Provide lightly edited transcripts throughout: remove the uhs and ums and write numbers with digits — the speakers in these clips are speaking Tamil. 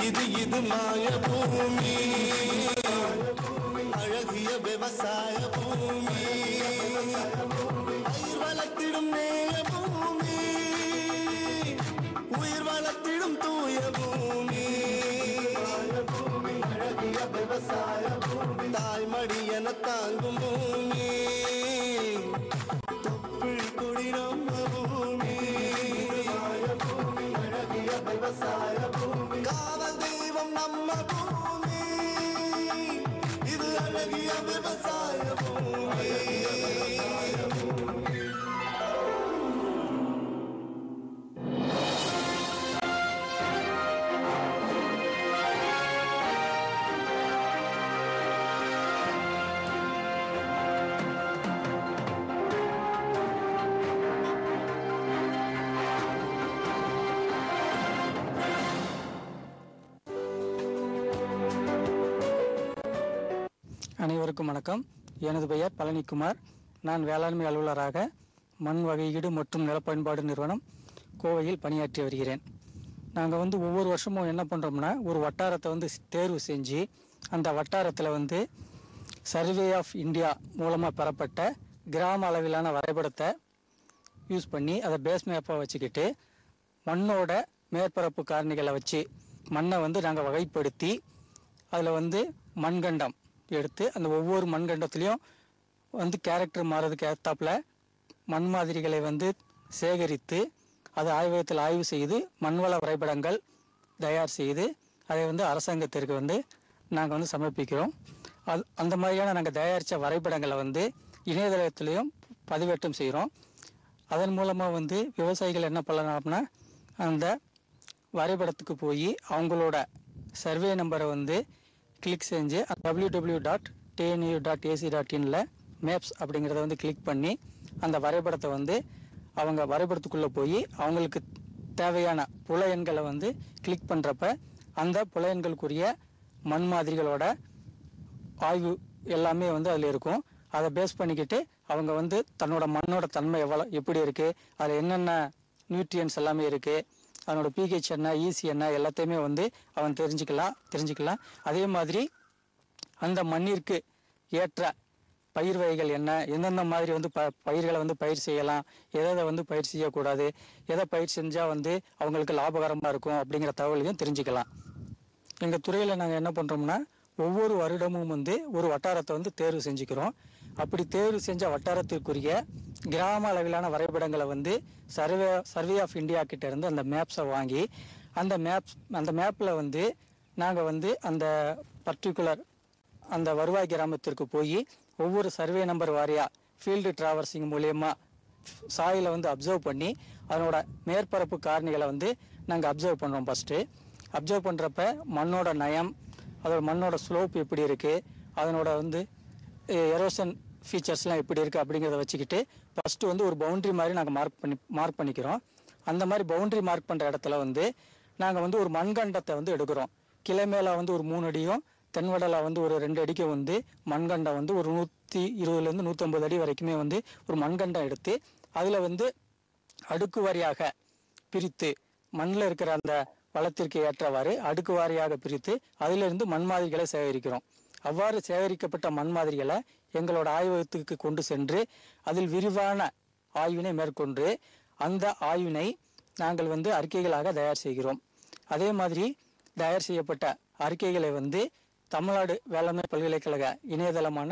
இது மாய பூமி, அழகிய விவசாய பூமி, பயிர் வளர்த்திடும் நேய பூமி, உயிர் வளர்த்திடும் தூய பூமி, அழகிய விவசாய பூமி, தாய்மடி என தாங்கும் பூமி, தொப்புள் கொடி நம்ம பூமி, அழகிய விவசாய பூமி, காவல் தெய்வம் நம்ம பூமி, இது அழகிய விவசாய பூமி. அனைவருக்கும் வணக்கம். எனது பெயர் பழனிக்குமார். நான் வேளாண்மை அலுவலராக மண் வகையீடு மற்றும் நிலப்பயன்பாடு நிறுவனம் கோவையில் பணியாற்றி வருகிறேன். நாங்கள் ஒவ்வொரு வருஷமும் என்ன பண்ணுறோம்னா, ஒரு வட்டாரத்தை தேர்வு செஞ்சு அந்த வட்டாரத்தில் சர்வே ஆஃப் இந்தியா மூலமாக பெறப்பட்ட கிராம அளவிலான வரைபடத்தை யூஸ் பண்ணி அதை பேஸ் மேப்பாக வச்சுக்கிட்டு மண்ணோட மேற்பரப்பு காரணிகளை வச்சு மண்ணை நாங்கள் வகைப்படுத்தி அதில் மண்கண்டம் எடுத்து அந்த ஒவ்வொரு மண்கண்டத்துலேயும் கேரக்டர் மாறதுக்கு ஏற்றாப்புல மண் மாதிரிகளை சேகரித்து அதை ஆய்வகத்தில் ஆய்வு செய்து மண்வள வரைபடங்கள் தயார் செய்து அதை அரசாங்கத்திற்கு நாங்கள் சமர்ப்பிக்கிறோம். அந்த மாதிரியான நாங்கள் தயாரித்த வரைபடங்களை இணையதளத்திலையும் பதிவேற்றம் செய்கிறோம். அதன் மூலமாக விவசாயிகள் என்ன பண்ணலாம்னா, அந்த வரைபடத்துக்கு போய் அவங்களோட சர்வே நம்பரை கிளிக் செஞ்சு www.tnu.ac.in மேப்ஸ் அப்படிங்கிறத கிளிக் பண்ணி அந்த வரைபடத்தை அவங்க வரைபடத்துக்குள்ளே போய் அவங்களுக்கு தேவையான புல எண்களை கிளிக் பண்ணுறப்ப அந்த புல எண்களுக்குரிய மண் மாதிரிகளோட ஆய்வு எல்லாமே அதில் இருக்கும். அதை பேஸ் பண்ணிக்கிட்டு அவங்க தன்னோட மண்ணோட தன்மை எப்படி இருக்குது, அதில் என்னென்ன நியூட்ரியன்ஸ் எல்லாமே இருக்குது, அதனோட பிஹெச் என்ன, ஈசி என்ன, எல்லாத்தையுமே அவன் தெரிஞ்சுக்கலாம். அதே மாதிரி அந்த மண்ணிற்கு ஏற்ற பயிர் வகைகள் என்ன, எந்தெந்த மாதிரி பயிர்களை பயிர் செய்யலாம், எதை பயிர் செய்யக்கூடாது, எதை பயிர் செஞ்சால் அவங்களுக்கு லாபகரமாக இருக்கும் அப்படிங்கிற தகவலையும் தெரிஞ்சுக்கலாம். எங்கள் துறையில் நாங்கள் என்ன பண்ணுறோம்னா, ஒவ்வொரு வருடமும் ஒரு வட்டாரத்தை தேர்வு செஞ்சுக்கிறோம். அப்படி தேர்வு செஞ்ச வட்டாரத்திற்குரிய கிராம அளவிலான வரைபடங்களை சர்வே ஆஃப் இந்தியா கிட்ட இருந்து அந்த மேப்ஸை வாங்கி அந்த மேப்பில் நாங்கள் அந்த பர்டிகுலர் அந்த வருவாய் கிராமத்திற்கு போய் ஒவ்வொரு சர்வே நம்பர் வாரியாக ஃபீல்டு டிராவர்சிங் மூலயமா சாயிலை அப்சர்வ் பண்ணி அதனோட மேற்பரப்பு காரணிகளை நாங்கள் அப்சர்வ் பண்ணுறோம். ஃபஸ்ட்டு அப்சர்வ் பண்ணுறப்ப மண்ணோட நயம், அதோட மண்ணோட ஸ்லோப் எப்படி இருக்குது, அதனோட எரோஷன் ஃபீச்சர்ஸ்லாம் எப்படி இருக்குது அப்படிங்கிறத வச்சுக்கிட்டு ஃபஸ்ட்டு ஒரு பவுண்ட்ரி மாதிரி நாங்கள் மார்க் பண்ணிக்கிறோம். அந்த மாதிரி பவுண்ட்ரி மார்க் பண்ணுற இடத்துல நாங்கள் ஒரு மண்கண்டத்தை எடுக்கிறோம். கிளை மேலே ஒரு 3 அடியும் தென்வடலை ஒரு 2 அடிக்கு மண்கண்டம் ஒரு 120லேருந்து 150 அடி வரைக்குமே ஒரு மண்கண்டம் எடுத்து அதில் அடுக்கு வாரியாக பிரித்து மண்ணில் இருக்கிற அந்த வளத்திற்கு ஏற்றவாறு அடுக்கு வாரியாக பிரித்து அதிலிருந்து மண் மாதிரிகளை சேகரிக்கிறோம். அவ்வாறு சேகரிக்கப்பட்ட மண் மாதிரிகளை எங்களோட ஆய்வகத்துக்கு கொண்டு சென்று அதில் விரிவான ஆய்வினை மேற்கொண்டு அந்த ஆய்வினை நாங்கள் அறிக்கைகளாக தயார் செய்கிறோம். அதே மாதிரி தயார் செய்யப்பட்ட அறிக்கைகளை தமிழ்நாடு வேளாண்மை பல்கலைக்கழக இணையதளமான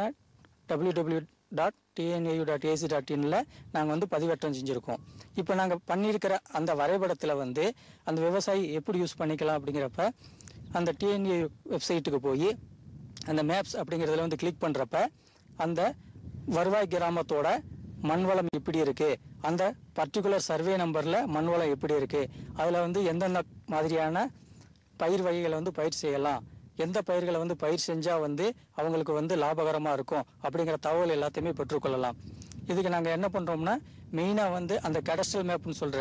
www.tnu.ac.in நாங்கள் பதிவேற்றம் செஞ்சுருக்கோம். இப்போ நாங்கள் பண்ணியிருக்கிற அந்த வரைபடத்தில் அந்த விவசாயி எப்படி யூஸ் பண்ணிக்கலாம் அப்படிங்கிறப்ப அந்த டிஎன்ஏ வெப்சைட்டுக்கு போய் அந்த மேப்ஸ் அப்படிங்கிறதுல கிளிக் பண்ணுறப்ப அந்த வருவாய் கிராமத்தோட மண்வளம் எப்படி இருக்குது, அந்த பர்டிகுலர் சர்வே நம்பரில் மண்வளம் எப்படி இருக்குது, அதில் எந்தெந்த மாதிரியான பயிர் வகைகளை பயிர் செய்யலாம், எந்த பயிர்களை பயிர் செஞ்சால் அவங்களுக்கு லாபகரமாக இருக்கும் அப்படிங்கிற தகவல் எல்லாத்தையுமே பெற்றுக்கொள்ளலாம். இதுக்கு நாங்கள் என்ன பண்ணுறோம்னா, மெயினாக அந்த கடஸ்ட்ரல் மேப்னு சொல்கிற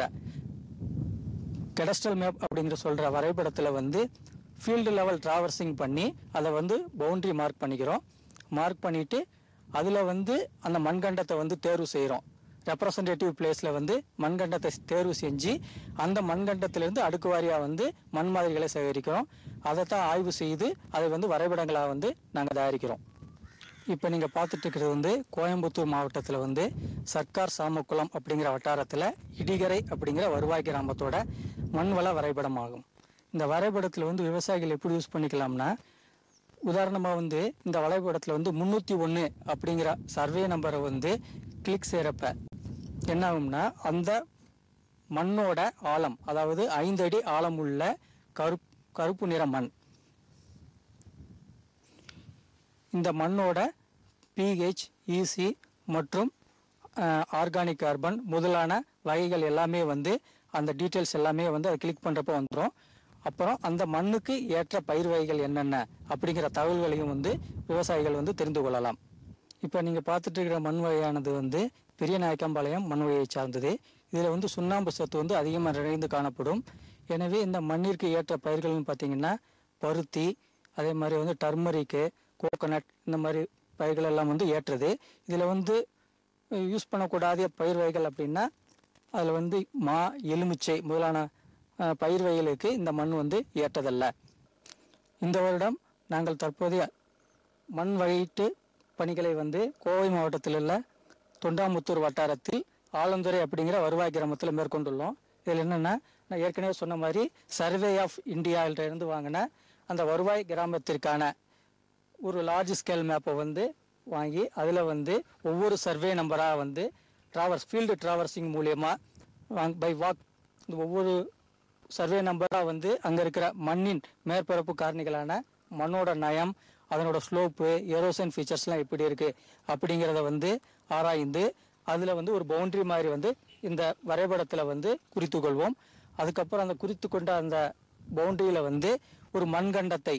வரைபடத்தில் ஃபீல்டு லெவல் டிராவர்சிங் பண்ணி அதை பவுண்ட்ரி மார்க் பண்ணிக்கிறோம். மார்க் பண்ணிவிட்டு அதில் அந்த மண்கண்டத்தை தேர்வு செய்கிறோம். ரெப்ரசன்டேட்டிவ் பிளேஸில் வந்து மண்கண்டத்தை தேர்வு செஞ்சு அந்த மண்கண்டத்திலிருந்து அடுக்கு வாரியாக வந்து மண் மாதிரிகளை சேகரிக்கிறோம். அதைத்தான் ஆய்வு செய்து அதை வந்து வரைபடங்களாக வந்து நாங்கள் தயாரிக்கிறோம். இப்போ நீங்கள் பார்த்துட்டு இருக்கிறது வந்து கோயம்புத்தூர் மாவட்டத்தில் வந்து சர்க்கார் சாமக்குளம் அப்படிங்கிற வட்டாரத்தில் இடிகரை அப்படிங்கிற வருவாய் கிராமத்தோட மண்வள வரைபடம் ஆகும். இந்த வரைபடத்தில் வந்து விவசாயிகள் எப்படி யூஸ் பண்ணிக்கலாம்னா, உதாரணமாக வந்து இந்த வரைபடத்தில் வந்து 301 அப்படிங்கிற சர்வே நம்பரை வந்து கிளிக் செய்கிறப்ப என்ன ஆகும்னா, அந்த மண்ணோட ஆழம், அதாவது 5 அடி ஆழம் உள்ள கருப்பு நிற மண், இந்த மண்ணோட pH, EC மற்றும் ஆர்கானிக் கார்பன் முதலான வகைகள் எல்லாமே வந்து அந்த டீட்டெயில்ஸ் எல்லாமே வந்து அதை கிளிக் பண்ணுறப்போ வந்துடும். அப்புறம் அந்த மண்ணுக்கு ஏற்ற பயிர் வகைகள் என்னென்ன அப்படிங்கிற தகவல்களையும் வந்து விவசாயிகள் வந்து தெரிந்து கொள்ளலாம். இப்போ நீங்கள் பார்த்துட்டு இருக்கிற மண் வகையானது வந்து பெரிய நாயக்கம்பாளையம் மண் வகையை சார்ந்தது. இதில் வந்து சுண்ணாம்பு சத்து வந்து அதிகமாக நிறைந்து காணப்படும். எனவே இந்த மண்ணிற்கு ஏற்ற பயிர்கள்னு பார்த்தீங்கன்னா பருத்தி, அதே மாதிரி வந்து டர்மரிக்கு, கோகோனட், இந்த மாதிரி பயிர்கள் எல்லாம் வந்து ஏற்றது. இதில் வந்து யூஸ் பண்ணக்கூடாத பயிர் வகைகள் அப்படின்னா அதில் வந்து மா, எலுமிச்சை முதலான பயிர் வகைகளுக்கு இந்த மண் வந்து ஏற்றதல்ல. இந்த வருடம் நாங்கள் தற்போதைய மண் வகையீட்டு பணிகளை வந்து கோவை மாவட்டத்தில் உள்ள தொண்டாமுத்தூர் வட்டாரத்தில் ஆலந்துறை அப்படிங்கிற வருவாய் கிராமத்தில் மேற்கொண்டுள்ளோம். இதில் என்னென்னா, நான் ஏற்கனவே சொன்ன மாதிரி சர்வே ஆஃப் இந்தியாவிலிருந்து வாங்கின அந்த வருவாய் கிராமத்திற்கான ஒரு லார்ஜ் ஸ்கேல் மேப்பை வந்து வாங்கி அதில் வந்து ஒவ்வொரு சர்வே நம்பராக வந்து ஃபீல்டு ட்ராவர்சிங் மூலியமாக பை வாக் ஒவ்வொரு சர்வே நம்பராக வந்து அங்கே இருக்கிற மண்ணின் மேற்பரப்பு காரணிகளான மண்ணோட நயம், அதனோட ஸ்லோப்பு, எரோசன் ஃபீச்சர்ஸ்லாம் எப்படி இருக்குது அப்படிங்கிறத வந்து ஆராய்ந்து அதில் வந்து ஒரு பவுண்ட்ரி மாதிரி வந்து இந்த வரைபடத்தில் வந்து குறித்து கொள்வோம். அதுக்கப்புறம் அந்த குறித்து கொண்ட அந்த பவுண்ட்ரியில் வந்து ஒரு மண்கண்டத்தை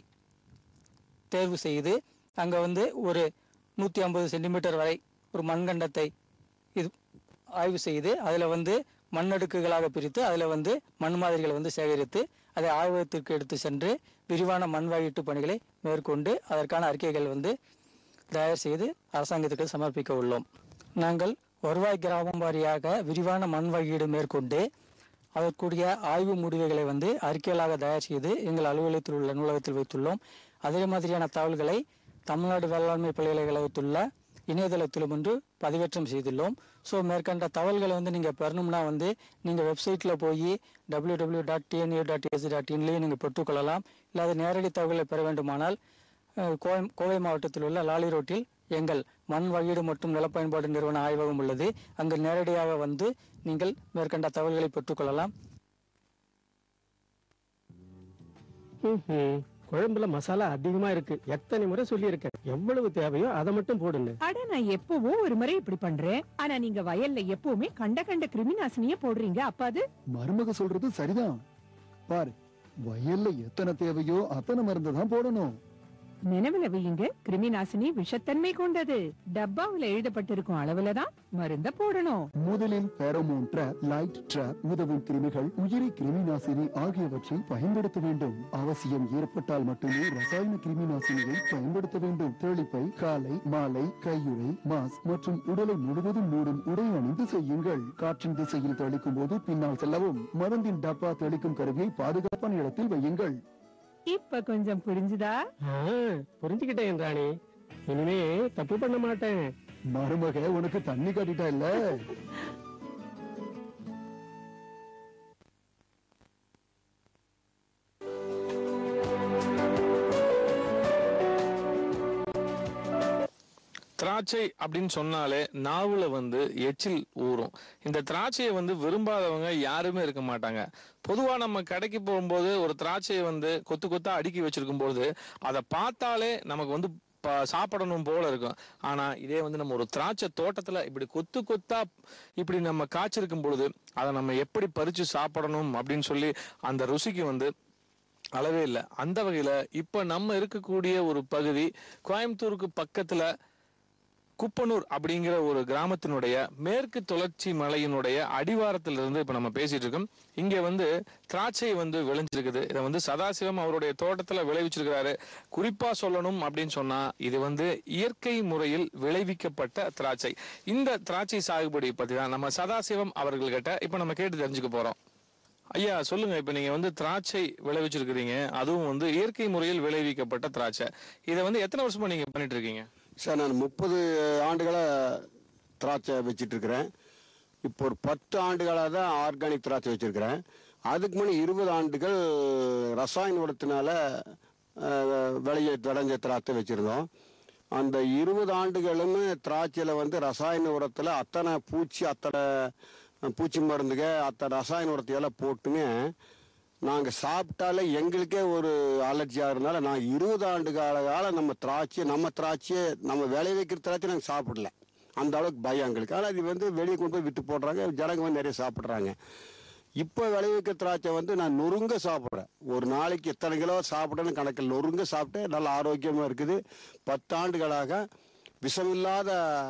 தேர்வு செய்து அங்கே வந்து ஒரு 150 சென்டிமீட்டர் வரை ஒரு மண்கண்டத்தை இது ஆய்வு செய்து அதில் வந்து மண்ணடுக்குகளாக பிரித்து அதில் வந்து மண் மாதிரிகளை வந்து சேகரித்து அதை ஆய்வகத்திற்கு எடுத்து சென்று விரிவான மண் வகையீட்டு பணிகளை மேற்கொண்டு அதற்கான அறிக்கைகள் வந்து தயார் செய்து அரசாங்கத்துக்கு சமர்ப்பிக்க உள்ளோம். நாங்கள் வருவாய் கிராமம் வாரியாக விரிவான மண் வகையீடு மேற்கொண்டு அதற்குரிய ஆய்வு முடிவுகளை வந்து அறிக்கைகளாக தயார் செய்து எங்கள் அலுவலகத்தில் உள்ள நூலகத்தில் வைத்துள்ளோம். அதே மாதிரியான தகவல்களை தமிழ்நாடு வேளாண்மை பல்கலைக்கழகத்துள்ள இணையதளத்திலும் ஒன்று பதிவேற்றம் செய்துள்ளோம். ஸோ மேற்கண்ட தகவல்களை வந்து நீங்கள் பெறணும்னா வந்து நீங்கள் வெப்சைட்டில் போய் www.tnu.ac.inலையும் நீங்கள் பெற்றுக்கொள்ளலாம். இல்லாத நேரடி தகவலை பெற வேண்டுமானால் கோவை மாவட்டத்தில் உள்ள லாலி ரோட்டில் எங்கள் மண் வகையீடு மற்றும் நிலப்பயன்பாடு நிறுவன ஆய்வகம் உள்ளது. அங்கு நேரடியாக வந்து நீங்கள் மேற்கண்ட தகவல்களை பெற்றுக்கொள்ளலாம். குழம்புல மசாலா அதிகமா இருக்கு. எத்தனை முறை சொல்லி இருக்கேன், எவ்வளவு தேவையோ அதை மட்டும் போடுங்க. அட, நான் எப்பவோ ஒரு முறை இப்படி பண்றேன். ஆனா நீங்க வயல்ல எப்பவுமே கண்ட கிருமிநாசினிய போடுறீங்க. அப்ப அது மருமக சொல்றது சரிதான். பாரு, வயல்ல எத்தனை தேவையோ அத்தனை மருந்து தான் போடணும். நினைவுல வையுங்க, கிருமிநாசினி விஷத்தன்மை கொண்டது. டப்பாவுல எழுதப்பட்டிருக்கும் அளவுலதான் மருந்த போடணும். முதலில் பெரோமோன் ட்ராப், லைட் ட்ராப், உதவும் கிருமிகள், உயிரி கிருமிநாசினி ஆகியவற்றை பயன்படுத்த வேண்டும். அவசியம் ஏற்பட்டால் மட்டுமே ரசாயன கிருமிநாசினியை பயன்படுத்த வேண்டும். தெளிப்பை காலை, மாலை, கையுறை, மாஸ்க் மற்றும் உடலை முழுவதும் மூடும் உடை அணிந்து செய்யுங்கள். காற்றின் திசையில் தெளிக்கும் போது பின்னால் செல்லவும். மருந்தின் டப்பா தெளிக்கும் கருவியை பாதுகாப்பான இடத்தில் வையுங்கள். இப்ப கொஞ்சம் புரிஞ்சுதா? புரிஞ்சுக்கிட்டேன் ராணி, இனிமே தப்பு பண்ண மாட்டேன். மருமக உனக்கு தண்ணி காட்டிட்டா இல்ல. திராட்சை அப்படின்னு சொன்னாலே நாவுல வந்து எச்சில் ஊறும். இந்த திராட்சையை வந்து விரும்பாதவங்க யாருமே இருக்க மாட்டாங்க. பொதுவா நம்ம கடைக்கு போகும்போது ஒரு திராட்சையை வந்து கொத்து கொத்தா அடுக்கி வச்சிருக்கும் போது அதை பார்த்தாலே நமக்கு வந்து சாப்பிடணும் போல இருக்கும். ஆனா இதே வந்து நம்ம ஒரு திராட்சை தோட்டத்துல இப்படி கொத்து கொத்தா இப்படி நம்ம காய்ச்சிருக்கும் பொழுது அதை நம்ம எப்படி பறிச்சு சாப்பிடணும் அப்படின்னு சொல்லி அந்த ருசிக்கு வந்து அளவே இல்லை. அந்த வகையில இப்ப நம்ம இருக்கக்கூடிய ஒரு பகுதி கோயம்புத்தூருக்கு பக்கத்துல குப்பனூர் அப்படிங்கிற ஒரு கிராமத்தினுடைய மேற்கு தொடர்ச்சி மலையினுடைய அடிவாரத்திலிருந்து இப்ப நம்ம பேசிட்டு இருக்கோம். இங்க வந்து திராட்சை வந்து விளைஞ்சிருக்குது. இதை வந்து சதாசிவம் அவருடைய தோட்டத்துல விளைவிச்சிருக்கிறாரு. குறிப்பா சொல்லணும் அப்படின்னு சொன்னா இது வந்து இயற்கை முறையில் விளைவிக்கப்பட்ட திராட்சை. இந்த திராட்சை சாகுபடி பத்தி தான் நம்ம சதாசிவம் அவர்கள்கிட்ட இப்ப நம்ம கேட்டு தெரிஞ்சுக்க போறோம். ஐயா சொல்லுங்க, இப்ப நீங்க வந்து திராட்சை விளைவிச்சிருக்கிறீங்க, அதுவும் வந்து இயற்கை முறையில் விளைவிக்கப்பட்ட திராட்சை. இதை வந்து எத்தனை வருஷமா நீங்க பண்ணிட்டு இருக்கீங்க? சார் நான் 30 ஆண்டுகளாக திராட்சை வச்சுட்டு இருக்கிறேன். இப்போ ஒரு 10 ஆண்டுகளாக தான் ஆர்கானிக் திராட்சை வச்சுருக்கிறேன். அதுக்கு முன்னே 20 ஆண்டுகள் ரசாயன உரத்தினால விளைஞ்ச திராட்சை வச்சுருந்தோம். அந்த 20 ஆண்டுகளும் திராட்சையில் வந்து ரசாயன உரத்தில் அத்தனை பூச்சி மருந்துக அத்தனை ரசாயன உரத்தையெல்லாம் போட்டுங்க நாங்கள் சாப்பிட்டாலே எங்களுக்கே ஒரு அலர்ஜி ஆகிறதுனால நான் 20 ஆண்டு காலம் நம்ம திராட்சையை நம்ம விளைய வைக்கிற திராட்சை நாங்கள் சாப்பிடல. அந்த அளவுக்கு பயம் எங்களுக்கு. ஆனால் இது வந்து வெளியே கொண்டு போய் விற்று போடுறாங்க, ஜனங்க வந்து நிறைய சாப்பிட்றாங்க. இப்போ விளைவிக்கிற திராட்சை வந்து நான் நொறுங்க சாப்பிட்றேன். ஒரு நாளைக்கு எத்தனை கிலோ சாப்பிட்றேன்னு கணக்கில் நொறுங்க சாப்பிட்டு நல்ல ஆரோக்கியமாக இருக்குது. 10 ஆண்டுகளாக விஷமில்லாத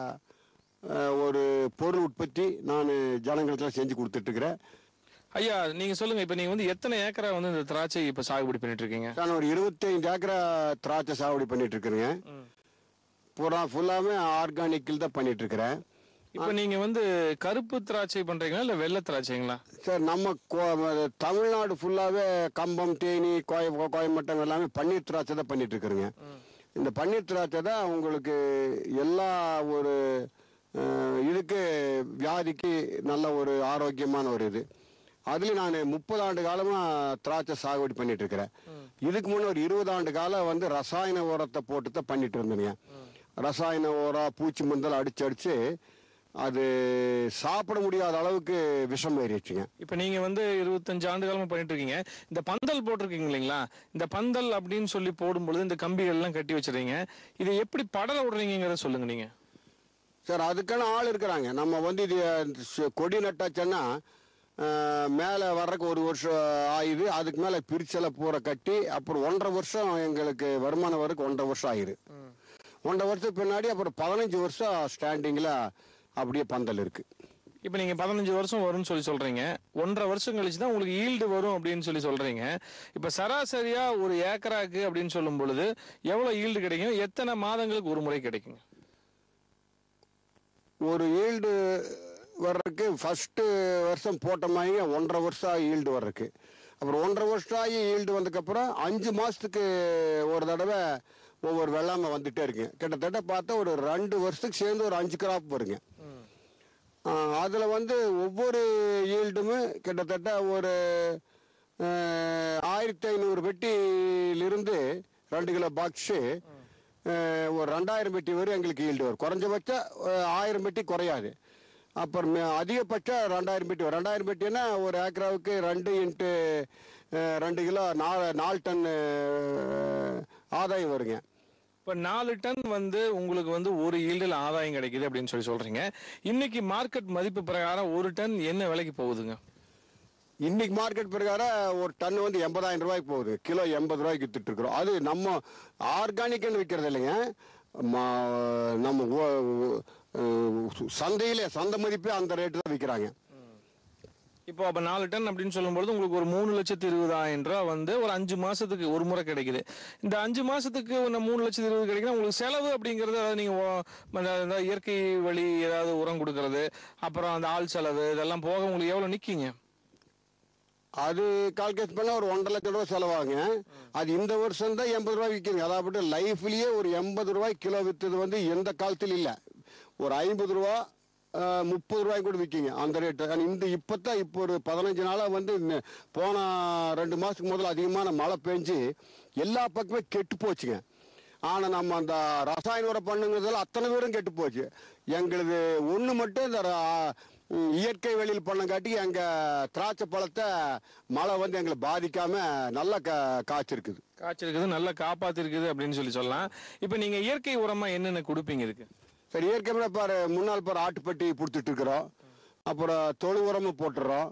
ஒரு பொருள் உற்பத்தி நான் ஜனங்களுக்கெல்லாம் செஞ்சு கொடுத்துட்ருக்கிறேன். ஐயா நீங்க சொல்லுங்க, இப்ப நீங்க வந்து எத்தனை ஏக்கரா வந்து இந்த திராட்சை இப்ப சாகுபடி பண்ணிட்டு இருக்கீங்க? நான் ஒரு 25 ஏக்கரா திராட்சை சாகுபடி பண்ணிட்டு இருக்கிறேங்க. ஃபுல்லாமே ஆர்கானிக்கில் தான் பண்ணிட்டு இருக்கிறேன். இப்ப நீங்க வந்து கருப்பு திராட்சை பண்றீங்களா இல்ல வெள்ளை திராட்சைங்களா? சார் நம்ம தமிழ்நாடு ஃபுல்லாவே கம்பம், தேனி, கோயம்பட்டம் எல்லாமே பன்னீர் திராட்சை தான் பண்ணிட்டு இருக்கிறேங்க. இந்த பன்னீர் திராட்சை தான் உங்களுக்கு எல்லா ஒரு இதுக்கு வியாதிக்கு நல்ல ஒரு ஆரோக்கியமான ஒரு இது. அதுலேயும் நான் 30 ஆண்டு காலமாக திராட்சை சாகுபடி பண்ணிட்டு இருக்கிறேன். இதுக்கு முன்னே ஒரு 20 ஆண்டு காலம் வந்து ரசாயன உரத்தை போட்டு தான் பண்ணிட்டு இருந்தேங்க. ரசாயன உரம் பூச்சி மருந்தெல்லாம் அடிச்சு அது சாப்பிட முடியாத அளவுக்கு விஷம் ஏறிடுச்சுங்க. இப்ப நீங்க வந்து 25 ஆண்டு காலமா பண்ணிட்டு இருக்கீங்க. இந்த பந்தல் போட்டிருக்கீங்க இல்லைங்களா? இந்த பந்தல் அப்படின்னு சொல்லி போடும்பொழுது இந்த கம்பிகள் எல்லாம் கட்டி வச்சிருக்கீங்க. இதை எப்படி படல விடுறீங்கிறத சொல்லுங்க நீங்க. சார் அதுக்கான ஆள் இருக்கிறாங்க. நம்ம வந்து இது கொடி நட்டாச்சுன்னா மேலே வர்றதுக்கு 1 வருஷம் ஆயுது. அதுக்கு மேலே பிரிச்செல்லாம் பூரா கட்டி அப்புறம் 1.5 வருஷம் எங்களுக்கு வருமானம் வரைக்கும் 1.5 வருஷம் ஆயிரு. 1.5 வருஷத்துக்கு பின்னாடி அப்புறம் 15 வருஷம் ஸ்டாண்டிங்கில் அப்படியே பந்தல் இருக்கு. இப்போ நீங்க 15 வருஷம் வரும்னு சொல்றீங்க. 1.5 வருஷம் கழிச்சு தான் உங்களுக்கு ஈல்டு வரும் அப்படின்னு சொல்றீங்க. இப்போ சராசரியா ஒரு ஏக்கராக்கு அப்படின்னு சொல்லும் பொழுது எவ்வளவு ஈல்டு கிடைக்கும்? எத்தனை மாதங்களுக்கு ஒரு முறை கிடைக்குங்க? ஒரு ஈல்டு வர்றதுக்கு ஃபர்ஸ்ட் வருஷம் போட்ட மாதிரி 1.5 வருஷம் ஈல்டு வர்றதுக்கு, அப்புறம் 1.5 வருஷம் ஆகி ஈல்டு வந்ததுக்கப்புறம் 5 மாதத்துக்கு ஒரு தடவை ஒவ்வொரு வெள்ளாமை வந்துட்டே இருக்குங்க. கிட்டத்தட்ட பார்த்தா ஒரு 2 வருஷத்துக்கு சேர்ந்து ஒரு 5 கிராப் வருங்க. அதில் வந்து ஒவ்வொரு ஈல்டுமே கிட்டத்தட்ட ஒரு 1500 பெட்டியிலிருந்து 2 கிலோ பாக்ஸு ஒரு 2000 பெட்டி வரும் எங்களுக்கு ஈல்டு வரும். குறைஞ்சபட்சம் 1000 பெட்டி குறையாது. அப்புறம் அதிகபட்சம் 2000 பெட்டி வரும். 2000 பெட்டின்னா ஒரு ஏக்கராவுக்கு 2 × 2 கிலோ 4 டன் ஆதாயம் வருங்க. இப்போ 4 டன் வந்து உங்களுக்கு வந்து ஒரு ஈல்டில் ஆதாயம் கிடைக்குது அப்படின்னு சொல்றீங்க. இன்னைக்கு மார்க்கெட் மதிப்பு பிரகாரம் ஒரு டன் என்ன விலைக்கு போகுதுங்க? இன்னைக்கு மார்க்கெட் பிரகாரம் ஒரு டன் வந்து 80,000 ரூபாய்க்கு போகுது. கிலோ 80 ரூபாய்க்கு வித்துட்டு இருக்கிறோம். அது நம்ம ஆர்கானிக்னு விற்கிறது இல்லைங்க. நம்ம சந்தை மதிப்பே அந்த ரேட்டு தான் விற்கிறாங்க. இப்போ அப்போ 4 டன் அப்படின்னு சொல்லும்போது உங்களுக்கு ஒரு 3,20,000 ரூபா வந்து ஒரு 5 மாசத்துக்கு ஒரு முறை கிடைக்குது. இந்த 5 மாசத்துக்கு 3,20,000 கிடைக்குது. உங்களுக்கு செலவு அப்படிங்கிறது அதாவது நீங்க இயற்கை வழி ஏதாவது உரம் கொடுக்கறது, அப்புறம் அந்த ஆள் செலவு இதெல்லாம் போக உங்களுக்கு எவ்வளவு நிற்கிங்க? அது கால்குலேட் பண்ணால் ஒரு 1.5 லட்சம் ரூபா செலவாகுங்க. அது இந்த வருஷம் தான் 80 ரூபாய் விற்கிங்க. அதாவது லைஃப்லயே ஒரு 80 ரூபாய் கிலோ விற்றது வந்து எந்த காலத்தில் இல்லை. ஒரு 50 ரூபா 30 ரூபாய் கூட விற்கிங்க அந்த ரேட்டு. இப்போ ஒரு 15 நாளாக வந்து போன 2 மாதத்துக்கு முதல்ல அதிகமான மழை பெஞ்சு எல்லா பக்கமே கெட்டு போச்சுங்க. ஆனால் நம்ம அந்த ரசாயன உரம் பண்ணுங்கிறதுல அத்தனை பேரும் கெட்டு போச்சு. எங்களுக்கு ஒன்று மட்டும் இந்த இயற்கை வெளியில் பண்ணங்காட்டி எங்கள் திராட்சை பழத்தை மழை வந்து எங்களை பாதிக்காம நல்லா காய்ச்சிருக்குது, நல்லா காப்பாத்திருக்குது அப்படின்னு சொல்லலாம். இப்போ நீங்கள் இயற்கை உரமா என்னென்ன கொடுப்பீங்க இதுக்கு? சரி, இயற்கை பாரு முன்னாள் பாரு ஆட்டுப்பட்டி கொடுத்துட்டு இருக்கிறோம். அப்புறம் தொழு உரமும் போட்டுறோம்.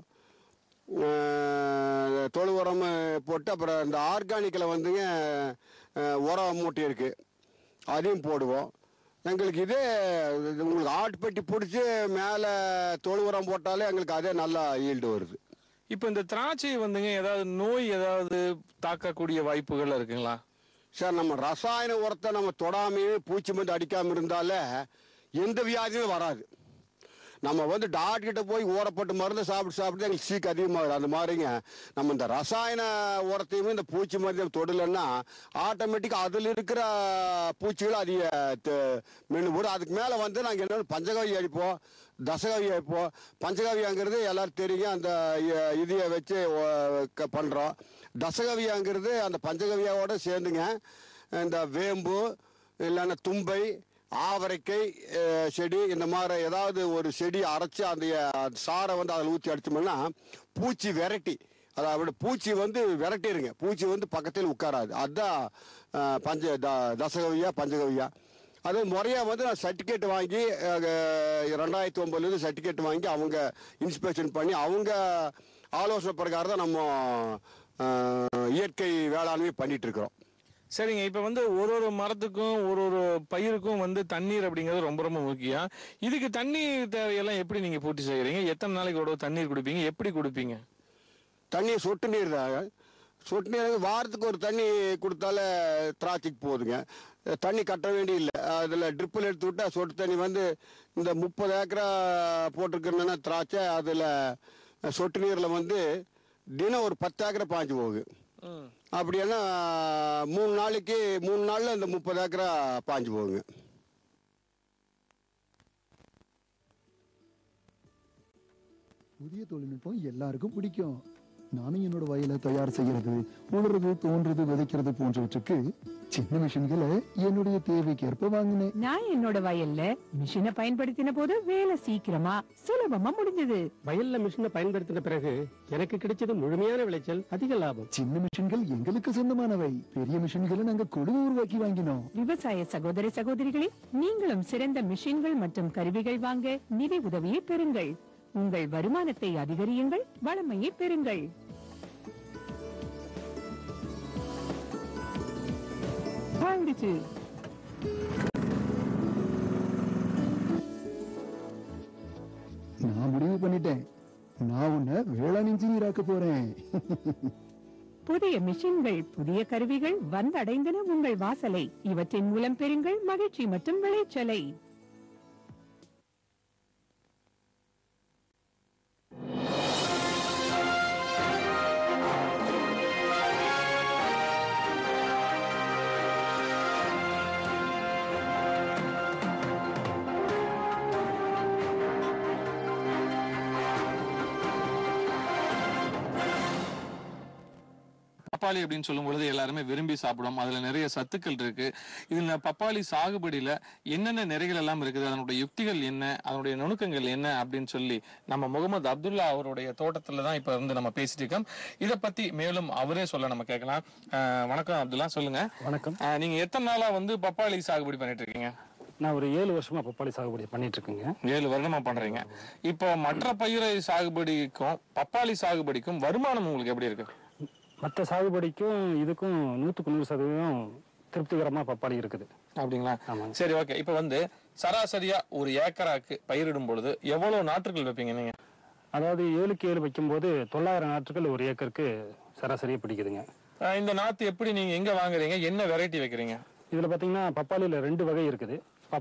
தொழு உரம் போட்டு அப்புறம் இந்த ஆர்கானிக்கில் வந்துங்க உரம் மூட்டை இருக்குது, அதையும் போடுவோம். எங்களுக்கு இதே உங்களுக்கு ஆட்டுப்பட்டி பிடிச்சி மேலே தொழு உரம் போட்டாலே எங்களுக்கு அதே நல்லா ஈல்டு வருது. இப்போ இந்த திராட்சை வந்துங்க ஏதாவது நோய் ஏதாவது தாக்கக்கூடிய வாய்ப்புகள் இருக்குங்களா? சார், நம்ம ரசாயன உரத்தை நம்ம தொடாமையே பூச்சி மருந்து அடிக்காமல் இருந்தாலே எந்த வியாதியும் வராது. நம்ம வந்து டாக்டர் கிட்ட போய் ஊறப்பட்டு மருந்து சாப்பிட்டு எங்களுக்கு சீக்கு அதிகமாகுது. அந்த மாதிரிங்க நம்ம இந்த ரசாயன உரத்தையுமே இந்த பூச்சி மருந்து தொடலைன்னா ஆட்டோமேட்டிக்காக அதில் இருக்கிற பூச்சிகள் அதிக மென்று போடும். அதுக்கு மேலே வந்து நாங்கள் என்னென்ன பஞ்சகவி அடிப்போம், தசகவி அடிப்போம். பஞ்சகவியாங்கிறது எல்லாரும் தெரியும், அந்த இதையை வச்சு பண்ணுறோம். தசகவியாங்கிறது அந்த பஞ்சகவியாவோட சேர்ந்துங்க இந்த வேம்பு இல்லைன்னா தும்பை, ஆவரைக்கை செடி, இந்த மாதிரி ஏதாவது ஒரு செடி அரைச்சி அந்த சாரை வந்து அதில் ஊற்றி அடிச்சோம்னா பூச்சி விரட்டி, அதாவது பூச்சி வந்து விரட்டிடுங்க. பூச்சி வந்து பக்கத்தில் உட்காராது. அதுதான் தசகவியா பஞ்சகவியா. அது முறையாக வந்து நான் சர்டிஃபிகேட் வாங்கி 2009 சர்டிஃபிகேட் வாங்கி அவங்க இன்ஸ்பெக்ஷன் பண்ணி அவங்க ஆலோசனை பிரகாரம் தான் நம்ம இயற்கை வேளாண்மை பண்ணிட்டு இருக்கிறோம். சரிங்க. இப்போ வந்து ஒரு மரத்துக்கும் ஒரு பயிருக்கும் வந்து தண்ணீர் அப்படிங்கிறது ரொம்ப ரொம்ப முக்கியம். இதுக்கு தண்ணீர் தேவையெல்லாம் எப்படி நீங்க பூர்த்தி செய்யறீங்க? எத்தனை நாளைக்கு ஒரு தண்ணீர் கொடுப்பீங்க? எப்படி கொடுப்பீங்க? தண்ணீர் சொட்டு நீர் தான். சொட்டு நீர் வாரத்துக்கு ஒரு தண்ணி கொடுத்தாலே திராட்சைக்கு போகுதுங்க. தண்ணி கட்ட வேண்டிய இல்லை. அதில் ட்ரிப்பில் எடுத்து விட்டால் சொட்டு தண்ணி வந்து இந்த 30 ஏக்கரா போட்டிருக்கிறேன்னா திராட்சை, அதில் சொட்டு நீரில் வந்து தினம் ஒரு 10 ஏக்கரை பாஞ்சு போகுது. அப்படின்னா 3 நாளில் இந்த 30 ஏக்கரா பாஞ்சு போகுங்க. புதிய தொழில்நுட்பம் எல்லாருக்கும் பிடிக்கும். நானும் என்னோட வயலை தயார் செய்யறது, உழுறது, தோன்றது, விதைக்கிறது போன்றவற்றுக்கு சின்ன மிஷின்களை என்னுடைய தேவைக்கேற்ப வாங்கினேன். நான் என்னோட வயல்ல மிஷினை பயன்படுத்தின போது வேலை சீக்கிரமா சுலபமா முடிஞ்சது. வயல்ல மிஷினை பயன்படுத்தின பிறகு எனக்கு கிடைச்சது முழுமையான விளைச்சல், அதிக லாபம். சின்ன மிஷின்கள் எங்களுக்கு சொந்தமானவை. பெரிய மிஷின்களை நாங்க குழு உருவாக்கி வாங்கினோம். விவசாய சகோதர சகோதரிகளே, நீங்களும் சிறந்த மிஷின்கள் மற்றும் கருவிகள் வாங்க நிதி உதவியை பெறுங்கள். உங்கள் வருமானத்தை அதிகரியுங்கள், வளமையை பெறுங்கள். வாங்கிடுச்சு. நான் முடிவு பண்ணிட்டேன். நான் உன்னை வேளாண் இன்ஜினியர் ஆக்க போறேன். புதிய மிஷின்கள், புதிய கருவிகள் வந்தடைந்தன உங்கள் வாசலை. இவற்றின் மூலம் பெறுங்கள் மகிழ்ச்சி மற்றும் விளைச்சலை. பப்பாளி அப்படின்னு சொல்லும் பொழுது எல்லாருமே விரும்பி சாப்பிடும். அதுல நிறைய சத்துக்கள் இருக்கு. இதுல பப்பாளி சாகுபடியில என்னென்ன நிறைகள் எல்லாம் இருக்குது, அதனுடைய யுக்திகள் என்ன, அதனுடைய நுணுக்கங்கள் என்ன அப்படின்னு சொல்லி நம்ம முகமது அப்துல்லா அவருடைய தோட்டத்துல தான் இப்ப வந்து நம்ம பேசிட்டு இருக்கோம். இதை பத்தி மேலும் அவரே சொல்ல நம்ம கேட்கலாம். வணக்கம் அப்துல்லா, சொல்லுங்க. வணக்கம். நீங்க எத்தனை நாளா வந்து பப்பாளி சாகுபடி பண்ணிட்டு இருக்கீங்க? நான் ஒரு 7 வருஷமா பப்பாளி சாகுபடி பண்ணிட்டு இருக்கேங்க. 7 வருடமா பண்றீங்க. இப்போ மற்ற பயிரை சாகுபடிக்கும் பப்பாளி சாகுபடிக்கும் வருமானம் உங்களுக்கு எப்படி இருக்கு? மற்ற சாகுபடிக்கும் இதுக்கும் 100% திருப்திகரமா பப்பாளி இருக்குது. அப்படிங்களா? சரி, ஓகே. இப்ப வந்து சராசரியா ஒரு ஏக்கராக்கு பயிரிடும் பொழுது எவ்வளவு நாற்றுகள் வைப்பீங்க நீங்க? அதாவது 7க்கு 7 வைக்கும் போது 900 நாற்றுகள் ஒரு ஏக்கருக்கு சராசரியா பிடிக்குதுங்க. இந்த நாத்து எப்படி நீங்க எங்க வாங்குறீங்க? என்ன வெரைட்டி வைக்கிறீங்க? இதுல பாத்தீங்கன்னா பப்பாளியில 2 வகை இருக்குது.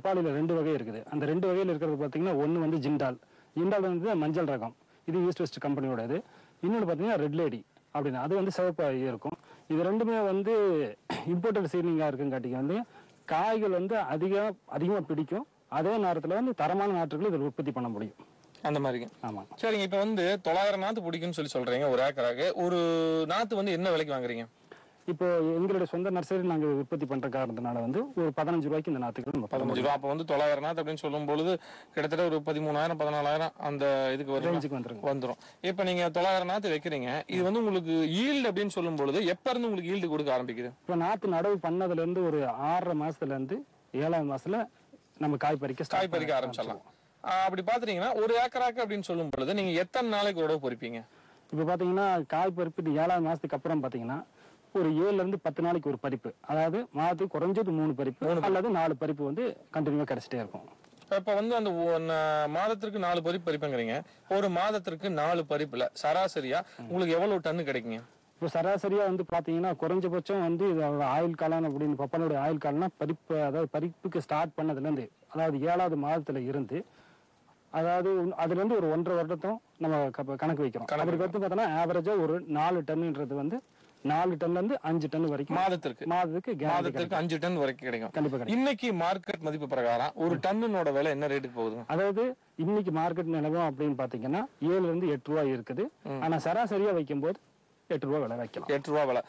அந்த 2 வகையில் இருக்கிறது பாத்தீங்கன்னா ஒன்னு வந்து ஜிண்டால் வந்து மஞ்சள் ரகம், இது ஈஸ்ட் வெஸ்ட் கம்பெனியோட. இன்னொன்று பாத்தீங்கன்னா ரெட் லேடி அப்படின்னு, அது வந்து சிவப்பா இருக்கும். இது ரெண்டுமே வந்து இம்போர்ட்டட் சீட்லிங்கா இருக்குங்காட்டிக்கு வந்து காய்கள் வந்து அதிகமா பிடிக்கும். அதே நேரத்துல வந்து தரமான நாற்றுகள் இதில் உற்பத்தி பண்ண முடியும். அந்த மாதிரி. ஆமா. சரிங்க. இப்ப வந்து 900 நாத்து பிடிக்கும்னு சொல்றீங்க ஒரு ஏக்கராக்கு. ஒரு நாத்து வந்து என்ன விலைக்கு வாங்குறீங்க? இப்போ எங்களுடைய சொந்த நர்சரி நாங்க உற்பத்தி பண்ற காரணத்தினால வந்து ஒரு 15 ரூபாய்க்கு இந்த நாத்துக்கு 15 ரூபா. அப்ப வந்து 900 நாத்து அப்படின்னு சொல்லும் பொழுது கிட்டத்தட்ட ஒரு 13,000 14,000 அந்த இதுக்கு வந்துடும். இப்ப நீங்க 900 நாத்து வைக்கிறீங்க. இது வந்து உங்களுக்கு ஈல்டு அப்படின்னு சொல்லும் பொழுது எப்ப இருந்து உங்களுக்கு ஈல்டு கொடுக்க ஆரம்பிக்குது? இப்ப நாத்து நடவு பண்ணதுல இருந்து ஒரு 6.5 மாசத்துல இருந்து 7ஆவது மாசத்துல நம்ம காய் பறிக்க ஆரம்பிச்சிடலாம். அப்படி பாத்தீங்கன்னா ஒரு ஏக்கராக்கு அப்படின்னு சொல்லும் பொழுது நீங்க எத்தனை நாளைக்கு உடவு பொறிப்பீங்க? இப்ப பாத்தீங்கன்னா காய் பறிப்பு 7ஆவது மாசத்துக்கு அப்புறம் பாத்தீங்கன்னா ஒரு 7ல இருந்து 10 நாளைக்கு ஒரு பறிப்பு, அதாவது மாதத்துக்கு குறைஞ்சது 3 பறிப்பு அல்லது 4 பறிப்பு வந்து கண்டினியூவா கிடைச்சிட்டே இருக்கும். இப்ப வந்து அந்த மாதத்திற்கு 4 பறிப்பு பறிப்புங்கிறீங்க. ஒரு மாதத்திற்கு 4 பறிப்புல சராசரியா உங்களுக்கு எவ்வளவு டன் கிடைக்குங்க? இப்போ சராசரியா வந்து பாத்தீங்கன்னா குறைஞ்சபட்சம் வந்து இதோட ஆயுள் காலம் அப்படின்னு பப்பாளியோட ஆயுள் காலம்னா பறிப்பு, அதாவது பறிப்புக்கு ஸ்டார்ட் பண்ணதுல இருந்து, அதாவது 7வது மாதத்துல இருந்து, அதாவது அதுல இருந்து ஒரு 1.5 வருடத்தும் நம்ம கணக்கு வைக்கிறோம். அதுக்கு வந்து பார்த்தோம்னா ஆவரேஜா ஒரு 4 டன்ன்றது வந்து 4 டன்ல இருந்து 5 டன் வரைக்கும் மாதத்துக்கு 5 டன் வரைக்கும் கிடைக்கும். கண்டிப்பா. இன்னைக்கு மார்க்கெட் மதிப்பு பிரகாரம் ஒரு டன்னோட விலை என்ன ரேட்டுக்கு போகுது? அதாவது இன்னைக்கு மார்க்கெட் நிலவரம் அப்படின்னு பாத்தீங்கன்னா 7 இருந்து 8 ரூபாய் இருக்குது. ஆனா சராசரியா வைக்கும் போது 8 ரூபாய் விலை வைக்கலாம். 8 ரூபாய் விலை.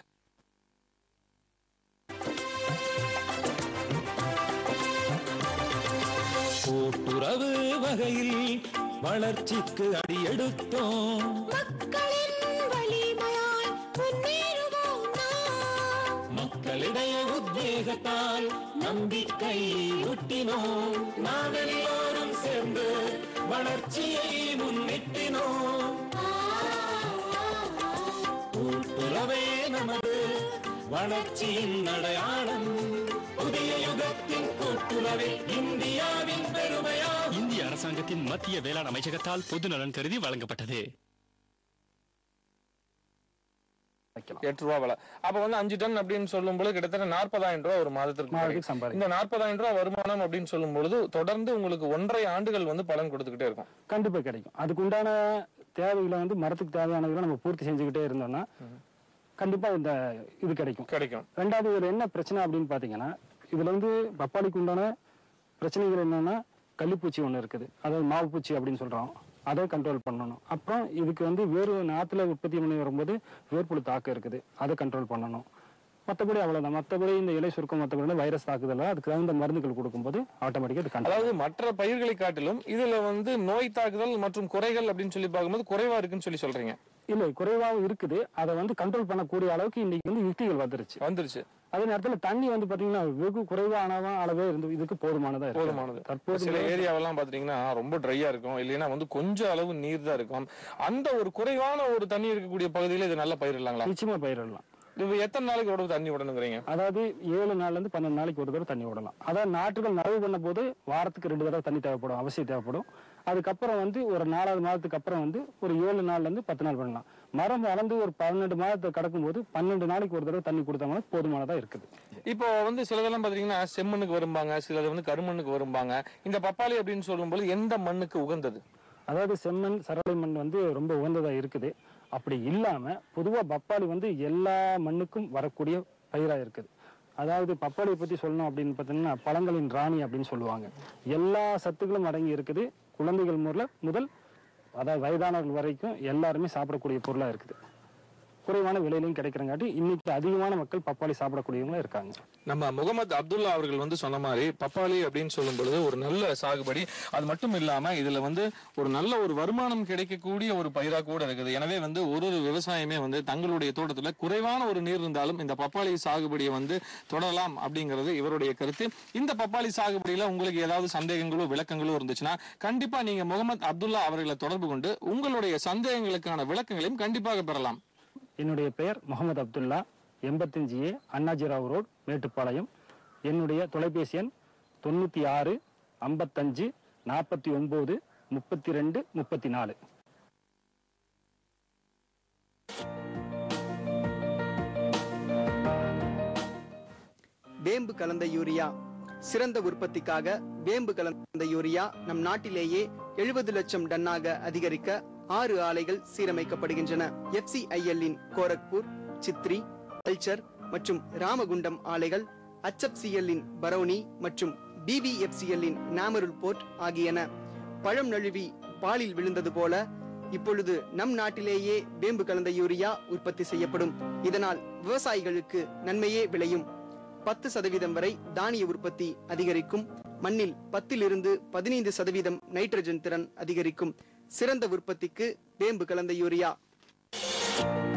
கூட்டுறவு வகையில் வளர்ச்சிக்கு அடியெடுத்தோம், மக்களின் வலிமையால் முன்னேறுவோம் நாம், மக்களிடைய உத்வேகத்தால் நம்பிக்கை ஊட்டினோம், நாம் எல்லோரும் சேர்ந்து வளர்ச்சியை முன்னிட்டினோம். கூட்டுறவே நமது வளர்ச்சியின் அடையாளம், புதிய யுகத்தின் கூட்டுறவே இந்தியாவின் பெருமையா. இந்திய அரசாங்கத்தின் மத்திய வேளாண் அமைச்சகத்தால் பொது நலன் கருதி வழங்கப்பட்டது. 8 ரூபாய் விலை. அப்ப வந்து 5 டன் அப்படின்னு சொல்லும் போது கிட்டத்தட்ட 40,000 ரூபாய் ஒரு மாதத்திற்கு. இந்த 40,000 ரூபாய் வருமானம் அப்படின்னு சொல்லும் பொழுது தொடர்ந்து உங்களுக்கு 1.5 ஆண்டுகள் வந்து பலன் கொடுத்துக்கிட்டே இருக்கும். கண்டிப்பா கிடைக்கும். அதுக்கு உண்டான தேவைகளை வந்து மரத்துக்கு தேவையானதை நம்ம பூர்த்தி செஞ்சுக்கிட்டே இருந்தோம்னா கண்டிப்பா இந்த இது கிடைக்கும். ரெண்டாவது இதுல என்ன பிரச்சனை அப்படின்னு பாத்தீங்கன்னா, இதுல வந்து பப்பாளிக்கு உண்டான பிரச்சனைகள் என்னன்னா, கள்ளிப்பூச்சி ஒண்ணு இருக்குது, அதாவது மாவு பூச்சி அப்படின்னு சொல்றோம், அதை கண்ட்ரோல் பண்ணணும். அப்புறம் இதுக்கு வந்து வேறு நாத்துல உற்பத்தி பண்ணி வரும்போது வேர்ப்புழு தாக்கம் இருக்குது, அதை கண்ட்ரோல் பண்ணணும். மற்றபடி அவ்வளவுதான். மற்றபடி இந்த இலை சுருக்கம், மற்றபடி வைரஸ் தாக்குதல், அதுக்கு தகுந்த மருந்துகள் கொடுக்கும்போது ஆட்டோமேட்டிக்கா. அதாவது மற்ற பயிர்களை காட்டிலும் இதுல வந்து நோய் தாக்குதல் மற்றும் குறைகள் அப்படின்னு சொல்லி பார்க்கும்போது குறைவா இருக்குன்னு சொல்லி சொல்றீங்க. இல்ல, குறைவாகவும் இருக்குது. அதை வந்து கண்ட்ரோல் பண்ணக்கூடிய அளவுக்கு இன்னைக்கு வந்து யுக்திகள் வந்துருச்சு. அதே நேரத்துல தண்ணி வந்து பாத்தீங்கன்னா வெகு குறைவான அளவே இருந்து இதுக்கு போதுமானது. தற்போது சில ஏரியாவெல்லாம் பாத்தீங்கன்னா ரொம்ப ட்ரையா இருக்கும், இல்லைன்னா வந்து கொஞ்சம் அளவு நீர் தான் இருக்கும். அந்த ஒரு குறைவான ஒரு தண்ணி இருக்கக்கூடிய பகுதியில இது நல்ல பயிரிடலாங்களா? நிச்சயமா பயிரிடலாம். இது எத்தனை நாளைக்கு ஒரு தண்ணி விடணுங்கிறீங்க? அதாவது 7 நாள்ல இருந்து 12 நாளைக்கு ஒரு தடவை தண்ணி விடலாம். அதாவது நாற்றுகள் நடவு பண்ண போது வாரத்துக்கு 2 தடவை தண்ணி தேவைப்படும், அவசியம் தேவைப்படும். அதுக்கப்புறம் வந்து ஒரு 4வது மாதத்துக்கு அப்புறம் வந்து ஒரு 7 நாள்ல இருந்து 10 நாள் பண்ணலாம். மரம் வளர்ந்து ஒரு 12 மாதத்தை கடக்கும் போது 12 நாளைக்கு ஒரு தடவை தண்ணி கொடுத்தோம்னா போதுமானதா இருக்குது. இப்போ வந்து சிலதெல்லாம் பாத்தீங்கன்னா செம்மண்ணுக்கு வரும்பாங்க, சிலது வந்து கருமண்ணுக்கு வரும்பாங்க. இந்த பப்பாளி அப்படின்னு சொல்லும்போது எந்த மண்ணுக்கு உகந்தது? அதாவது செம்மண், சரளை மண் வந்து ரொம்ப உகந்ததா இருக்குது. அப்படி இல்லாம பொதுவா பப்பாளி வந்து எல்லா மண்ணுக்கும் வரக்கூடிய பயிரா இருக்குது. அதாவது பப்பாளியை பத்தி சொல்லணும் அப்படின்னு பார்த்தீங்கன்னா பழங்களின் ராணி அப்படின்னு சொல்லுவாங்க. எல்லா சத்துக்களும் அடங்கி இருக்குது. குழந்தைகள் முதல் அதாவது வயதானவர்கள் வரைக்கும் எல்லாருமே சாப்பிடக்கூடிய பொருளா இருக்குது. குறைவான விலையிலையும் கிடைக்கிறங்காட்டி இன்னைக்கு அதிகமான மக்கள் பப்பாளி சாப்பிடக்கூடியவங்களும் இருக்காங்க. நம்ம முகமது அப்துல்லா அவர்கள் வந்து சொன்ன மாதிரி பப்பாளி அப்படின்னு சொல்லும் பொழுது ஒரு நல்ல சாகுபடி, அது மட்டும் இல்லாம இதுல வந்து ஒரு நல்ல ஒரு வருமானம் கிடைக்கக்கூடிய ஒரு பயிரா கூட இருக்குது. எனவே வந்து ஒரு விவசாயமே வந்து தங்களுடைய தோட்டத்துல குறைவான ஒரு நீர் இருந்தாலும் இந்த பப்பாளி சாகுபடியை வந்து தொடரலாம் அப்படிங்கிறது இவருடைய கருத்து. இந்த பப்பாளி சாகுபடியில உங்களுக்கு ஏதாவது சந்தேகங்களோ விளக்கங்களோ இருந்துச்சுன்னா கண்டிப்பா நீங்க முகமது அப்துல்லா அவர்களை தொடர்பு கொண்டு உங்களுடைய சந்தேகங்களுக்கான விளக்கங்களையும் கண்டிப்பாக பெறலாம். என்னுடைய பெயர் முகமது அப்துல்லா, 85A அண்ணாஜிராவ் ரோட், மேட்டுப்பாளையம். என்னுடைய தொலைபேசி எண் 96 55 49 32 34. வேம்பு கலந்த யூரியா. சிறந்த உற்பத்திக்காக வேம்பு கலந்த யூரியா நம் நாட்டிலேயே 70 லட்சம் டன்னாக அதிகரிக்க 6 ஆலைகள் சீரமைக்கப்படுகின்றன. FCIL-இன் கோரக்பூர், சித்ரி, கல்ச்சர் மற்றும் ராமகுண்டம் ஆலைகள், HFCL-இன் பரௌனி மற்றும் BVFCL-இன் நாமருல் போர்ட் ஆகியன. பழம் நழுவி பாலில் விழுந்தது போல இப்பொழுது நம் நாட்டிலேயே வேம்பு கலந்த யூரியா உற்பத்தி செய்யப்படும். இதனால் விவசாயிகளுக்கு நன்மையே விளையும். 10% வரை தானிய உற்பத்தி அதிகரிக்கும். மண்ணில் 10 to 15% நைட்ரஜன் திறன் அதிகரிக்கும். சிறந்த உற்பத்திக்கு வேம்பு கலந்த யூரியா.